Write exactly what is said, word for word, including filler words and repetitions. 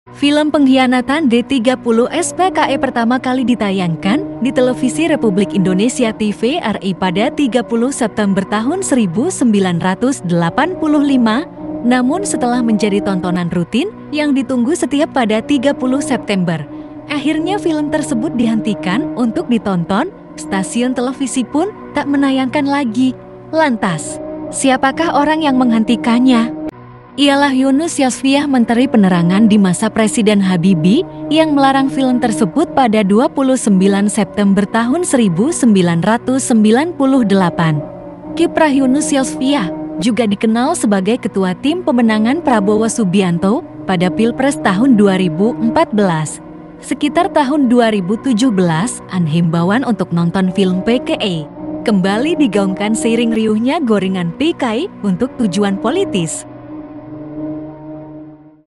Film Pengkhianatan D tiga puluh S P K E pertama kali ditayangkan di Televisi Republik Indonesia T V R I pada tiga puluh September tahun seribu sembilan ratus delapan puluh lima, namun setelah menjadi tontonan rutin yang ditunggu setiap pada tiga puluh September, akhirnya film tersebut dihentikan untuk ditonton, stasiun televisi pun tak menayangkan lagi. Lantas, siapakah orang yang menghentikannya? Ialah Yunus Yasfiah, Menteri Penerangan di masa Presiden Habibie, yang melarang film tersebut pada dua puluh sembilan September tahun seribu sembilan ratus sembilan puluh delapan. Kiprah Yunus Yasfiah juga dikenal sebagai ketua tim pemenangan Prabowo Subianto pada Pilpres tahun dua ribu empat belas. Sekitar tahun dua ribu tujuh belas, himbauan untuk nonton film P K I kembali digaungkan seiring riuhnya gorengan P K I untuk tujuan politis.